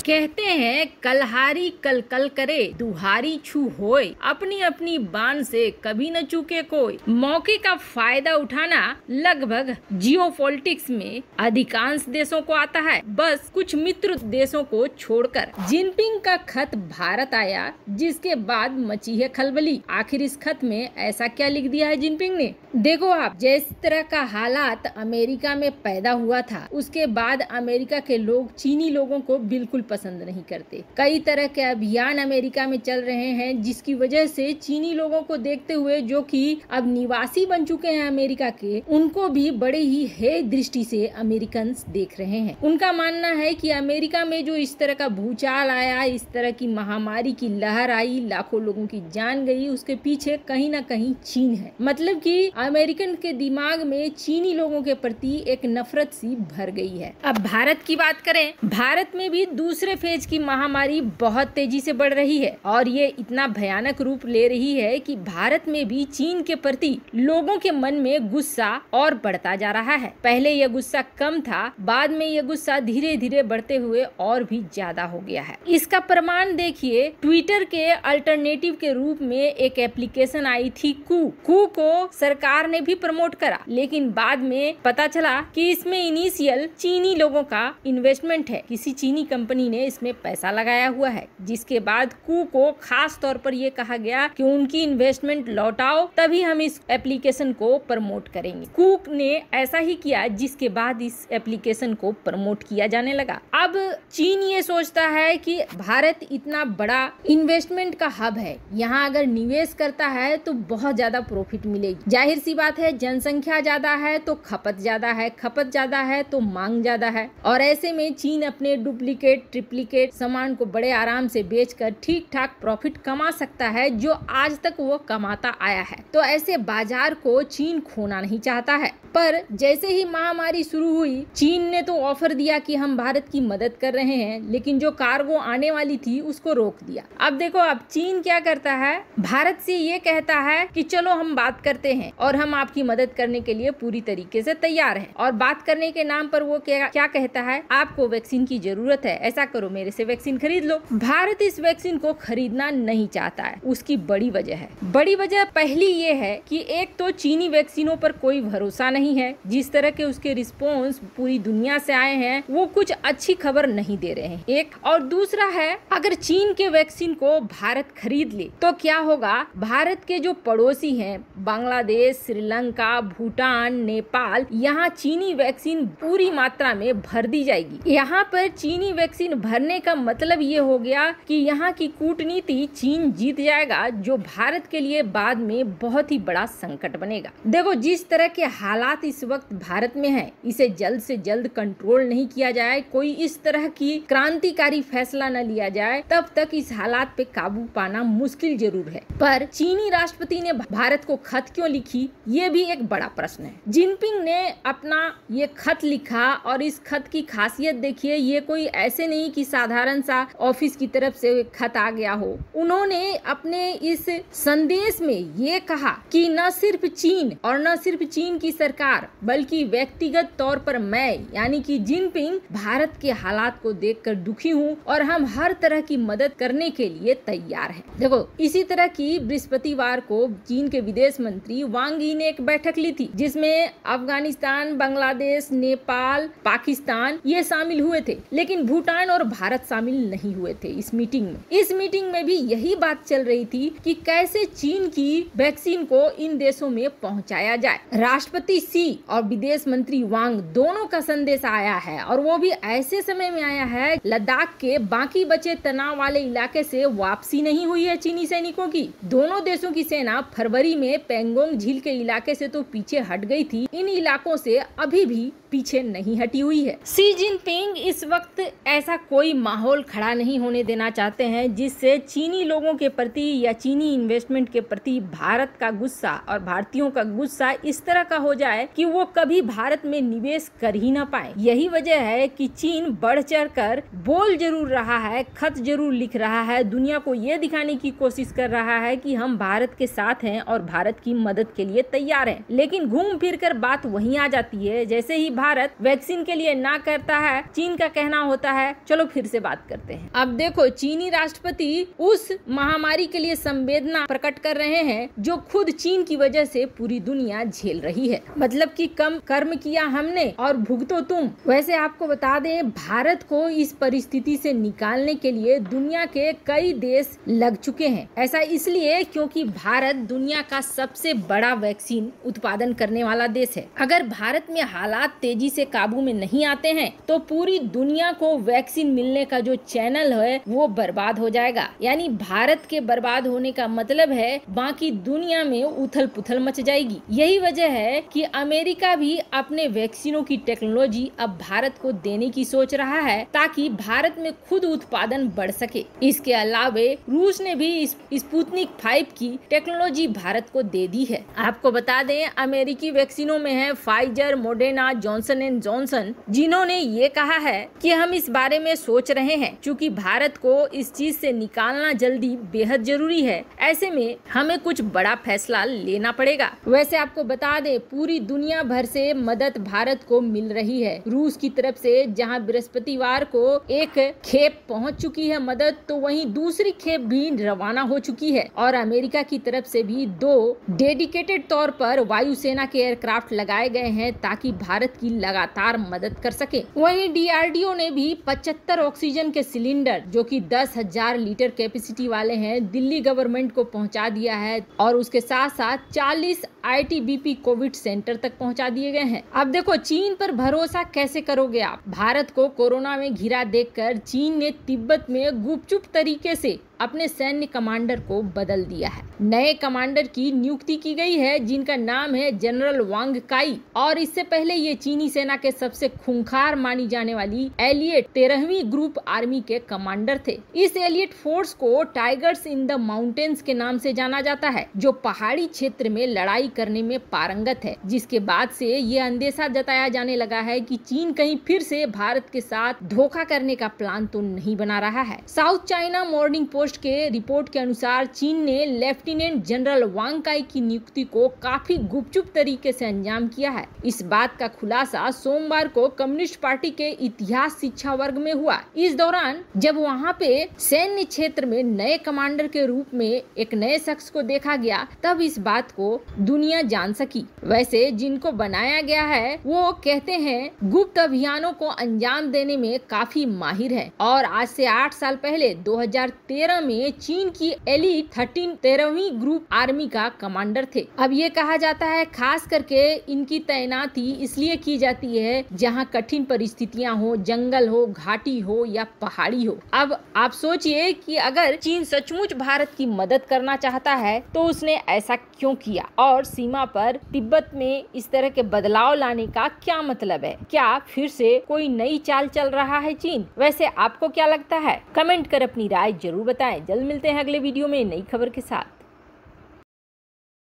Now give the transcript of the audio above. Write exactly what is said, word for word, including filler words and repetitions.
कहते हैं कलहारी कल कल करे दुहारी छू होए, अपनी अपनी बान से कभी न चूके कोई। मौके का फायदा उठाना लगभग जियोपॉलिटिक्स में अधिकांश देशों को आता है, बस कुछ मित्र देशों को छोड़कर। जिनपिंग का खत भारत आया, जिसके बाद मची है खलबली। आखिर इस खत में ऐसा क्या लिख दिया है जिनपिंग ने? देखो आप, जिस तरह का हालात अमेरिका में पैदा हुआ था, उसके बाद अमेरिका के लोग चीनी लोगों को बिल्कुल पसंद नहीं करते। कई तरह के अभियान अमेरिका में चल रहे हैं, जिसकी वजह से चीनी लोगों को देखते हुए, जो कि अब निवासी बन चुके हैं अमेरिका के, उनको भी बड़े ही हे दृष्टि से अमेरिकन देख रहे हैं। उनका मानना है कि अमेरिका में जो इस तरह का भूचाल आया, इस तरह की महामारी की लहर आई, लाखों लोगों की जान गई, उसके पीछे कहीं ना कहीं चीन है। मतलब कि अमेरिकन के दिमाग में चीनी लोगों के प्रति एक नफरत सी भर गई है। अब भारत की बात करें, भारत में भी दूसरे फेज की महामारी बहुत तेजी से बढ़ रही है और ये इतना भयानक रूप ले रही है कि भारत में भी चीन के प्रति लोगों के मन में गुस्सा और बढ़ता जा रहा है। पहले यह गुस्सा कम था, बाद में यह गुस्सा धीरे धीरे बढ़ते हुए और भी ज्यादा हो गया है। इसका प्रमाण देखिए, ट्विटर के अल्टरनेटिव के रूप में एक एप्लीकेशन आई थी कू। कू को सरकार ने भी प्रमोट करा, लेकिन बाद में पता चला कि इसमें इनिशियल चीनी लोगों का इन्वेस्टमेंट है, किसी चीनी कंपनी ने इसमें पैसा लगाया हुआ है। जिसके बाद कू को खास तौर पर यह कहा गया कि उनकी इन्वेस्टमेंट लौटाओ, तभी हम इस एप्लीकेशन को प्रमोट करेंगे। कू ने ऐसा ही किया, जिसके बाद इस एप्लीकेशन को प्रमोट किया जाने लगा। अब चीन ये सोचता है कि भारत इतना बड़ा इन्वेस्टमेंट का हब है, यहाँ अगर निवेश करता है तो बहुत ज्यादा प्रॉफिट मिलेगी। जाहिर सी बात है, जनसंख्या ज्यादा है तो खपत ज्यादा है, खपत ज्यादा है तो मांग ज्यादा है, और ऐसे में चीन अपने डुप्लीकेट ट्रिप्लीकेट सामान को बड़े आराम से बेचकर ठीक ठाक प्रॉफिट कमा सकता है, जो आज तक वो कमाता आया है। तो ऐसे बाजार को चीन खोना नहीं चाहता है। पर जैसे ही महामारी शुरू हुई, चीन ने तो ऑफर दिया कि हम भारत की मदद कर रहे हैं, लेकिन जो कार्गो आने वाली थी उसको रोक दिया। अब देखो, अब चीन क्या करता है, भारत से ये कहता है कि चलो हम बात करते हैं और हम आपकी मदद करने के लिए पूरी तरीके से तैयार हैं। और बात करने के नाम पर वो क्या क्या कहता है, आपको वैक्सीन की जरूरत है, ऐसा करो मेरे से वैक्सीन खरीद लो। भारत इस वैक्सीन को खरीदना नहीं चाहता है। उसकी बड़ी वजह है बड़ी वजह पहली ये है कि एक तो चीनी वैक्सीनों पर कोई भरोसा नहीं है। जिस तरह के उसके रिस्पॉन्स पूरी दुनिया से आए हैं, वो कुछ अच्छी खबर नहीं दे रहे हैं, एक। और दूसरा है, अगर चीन के वैक्सीन को भारत खरीद ले तो क्या होगा, भारत के जो पड़ोसी हैं, बांग्लादेश, श्रीलंका, भूटान, नेपाल, यहाँ चीनी वैक्सीन पूरी मात्रा में भर दी जाएगी। यहाँ पर चीनी वैक्सीन भरने का मतलब ये हो गया कि यहाँ की कूटनीति चीन जीत जाएगा, जो भारत के लिए बाद में बहुत ही बड़ा संकट बनेगा। देखो, जिस तरह के हालात इस वक्त भारत में है, इसे जल्द से जल्द कंट्रोल नहीं किया जाए, कोई इस तरह की क्रांतिकारी फैसला न लिया जाए, तब तक इस हालात पे काबू पाना मुश्किल जरूर है। पर चीनी राष्ट्रपति ने भारत को खत क्यों लिखी, ये भी एक बड़ा प्रश्न है। जिनपिंग ने अपना ये खत लिखा, और इस खत की खासियत देखिए, ये कोई ऐसे नहीं कि साधारण सा ऑफिस की तरफ से खत आ गया हो। उन्होंने अपने इस संदेश में ये कहा कि न सिर्फ चीन और न सिर्फ चीन की सरकार, बल्कि व्यक्तिगत तौर पर मैं, यानी कि जिनपिंग, भारत के हालात को देखकर दुखी हूँ और हम हर तरह की मदद करने के लिए तैयार हैं। देखो, इसी तरह की बृहस्पतिवार को चीन के विदेश मंत्री वांग यी ने एक बैठक ली थी, जिसमें अफगानिस्तान, बांग्लादेश, नेपाल, पाकिस्तान ये शामिल हुए थे, लेकिन भूटान और भारत शामिल नहीं हुए थे इस मीटिंग में। इस मीटिंग में भी यही बात चल रही थी कि कैसे चीन की वैक्सीन को इन देशों में पहुंचाया जाए। राष्ट्रपति सी और विदेश मंत्री वांग दोनों का संदेश आया है, और वो भी ऐसे समय में आया है, लद्दाख के बाकी बचे तनाव वाले इलाके से वापसी नहीं हुई है चीनी सैनिकों की। दोनों देशों की सेना फरवरी में पेंगोंग झील के इलाके से तो पीछे हट गई थी, इन इलाकों से अभी भी पीछे नहीं हटी हुई है। शी जिनपिंग इस वक्त ऐसा कोई माहौल खड़ा नहीं होने देना चाहते हैं, जिससे चीनी लोगों के प्रति या चीनी इन्वेस्टमेंट के प्रति भारत का गुस्सा और भारतीयों का गुस्सा इस तरह का हो जाए कि वो कभी भारत में निवेश कर ही ना पाए। यही वजह है कि चीन बढ़ चढ़ कर बोल जरूर रहा है, खत जरूर लिख रहा है, दुनिया को ये दिखाने की कोशिश कर रहा है कि हम भारत के साथ हैं और भारत की मदद के लिए तैयार हैं। लेकिन घूम फिर कर बात वहीं आ जाती है, जैसे ही भारत वैक्सीन के लिए ना करता है, चीन का कहना होता है चलो चलो फिर से बात करते हैं। अब देखो, चीनी राष्ट्रपति उस महामारी के लिए संवेदना प्रकट कर रहे हैं जो खुद चीन की वजह से पूरी दुनिया झेल रही है। मतलब कि कम कर्म किया हमने और भुगतो तुम। वैसे आपको बता दें, भारत को इस परिस्थिति से निकालने के लिए दुनिया के कई देश लग चुके हैं। ऐसा इसलिए क्योंकि भारत दुनिया का सबसे बड़ा वैक्सीन उत्पादन करने वाला देश है। अगर भारत में हालात तेजी से काबू में नहीं आते हैं तो पूरी दुनिया को वैक्सीन मिलने का जो चैनल है वो बर्बाद हो जाएगा। यानी भारत के बर्बाद होने का मतलब है बाकी दुनिया में उथल पुथल मच जाएगी। यही वजह है कि अमेरिका भी अपने वैक्सीनों की टेक्नोलॉजी अब भारत को देने की सोच रहा है ताकि भारत में खुद उत्पादन बढ़ सके। इसके अलावे रूस ने भी स्पुतनिक फाइव की टेक्नोलॉजी भारत को दे दी है। आपको बता दें, अमेरिकी वैक्सीनों में है Pfizer, Moderna, Johnson and Johnson, जिन्होंने ये कहा है कि हम इस बारे में सोच रहे हैं। चूँकि भारत को इस चीज से निकालना जल्दी बेहद जरूरी है, ऐसे में हमें कुछ बड़ा फैसला लेना पड़ेगा। वैसे आपको बता दें, पूरी दुनिया भर से मदद भारत को मिल रही है। रूस की तरफ से जहां बृहस्पतिवार को एक खेप पहुंच चुकी है मदद, तो वहीं दूसरी खेप भी रवाना हो चुकी है और अमेरिका की तरफ से भी दो डेडिकेटेड तौर पर वायुसेना के एयरक्राफ्ट लगाए गए हैं ताकि भारत की लगातार मदद कर सके। वहीं डी आर डी ओ ने भी पचहत्तर ऑक्सीजन के सिलेंडर जो कि दस हजार लीटर कैपेसिटी वाले हैं दिल्ली गवर्नमेंट को पहुंचा दिया है और उसके साथ साथ चालीस I T B P COVID centre तक पहुंचा दिए गए हैं। अब देखो, चीन पर भरोसा कैसे करोगे आप? भारत को कोरोना में घिरा देखकर चीन ने तिब्बत में गुपचुप तरीके से अपने सैन्य कमांडर को बदल दिया है। नए कमांडर की नियुक्ति की गई है जिनका नाम है जनरल वांग काई, और इससे पहले ये चीनी सेना के सबसे खूंखार मानी जाने वाली एलियट तेरहवीं ग्रुप आर्मी के कमांडर थे। इस एलियट फोर्स को टाइगर्स इन द माउंटेन्स के नाम से जाना जाता है, जो पहाड़ी क्षेत्र में लड़ाई करने में पारंगत है। जिसके बाद से ये अंदेशा जताया जाने लगा है कि चीन कहीं फिर से भारत के साथ धोखा करने का प्लान तो नहीं बना रहा है। साउथ चाइना मॉर्निंग पोस्ट के रिपोर्ट के अनुसार चीन ने लेफ्टिनेंट जनरल वांग काई की नियुक्ति को काफी गुपचुप तरीके से अंजाम किया है। इस बात का खुलासा सोमवार को कम्युनिस्ट पार्टी के इतिहास शिक्षा वर्ग में हुआ। इस दौरान जब वहां पे सैन्य क्षेत्र में नए कमांडर के रूप में एक नए शख्स को देखा गया, तब इस बात को दुनिया जान सकी। वैसे जिनको बनाया गया है वो कहते हैं गुप्त अभियानों को अंजाम देने में काफी माहिर है और आज से आठ साल पहले दो हजार तेरह में चीन की एलिट थर्टीन तेरहवीं ग्रुप आर्मी का कमांडर थे। अब ये कहा जाता है खास करके इनकी तैनाती इसलिए की जाती है जहां कठिन परिस्थितियां हो, जंगल हो, घाटी हो या पहाड़ी हो। अब आप सोचिए कि अगर चीन सचमुच भारत की मदद करना चाहता है तो उसने ऐसा क्यों किया और सीमा पर तिब्बत में इस तरह के बदलाव लाने का क्या मतलब है? क्या फिर से कोई नई चाल चल रहा है चीन? वैसे आपको क्या लगता है? कमेंट कर अपनी राय जरूर बताएं। जल्द मिलते हैं अगले वीडियो में नई खबर के साथ।